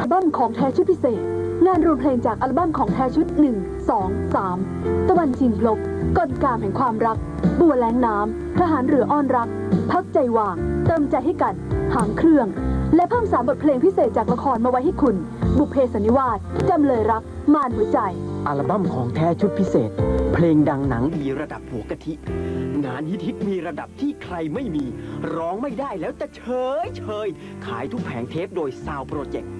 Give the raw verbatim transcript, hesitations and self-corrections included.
บั้มของแท้ชุดพิเศษงานรวมเพลงจากอัลบั้มของแท้ชุดหนึ่ง สอง สามตะวันชินพลบกลกามแห่งความรักบัวแล้งน้ำทหารเรืออ้อนรักพักใจวางเติมใจให้กันหางเครื่องและเพิ่มสามบทเพลงพิเศษจากละครมาไว้ให้คุณบุพเพสันนิวาสจำเลยรักมารหัวใจอัลบั้มของแท้ชุดพิเศษเพลงดังหนังดีระดับหัวกะทิงานฮิตฮิตมีระดับที่ใครไม่มีร้องไม่ได้แล้วจะเฉยเฉยขายทุกแผงเทปโดยซาวโปรเจกต์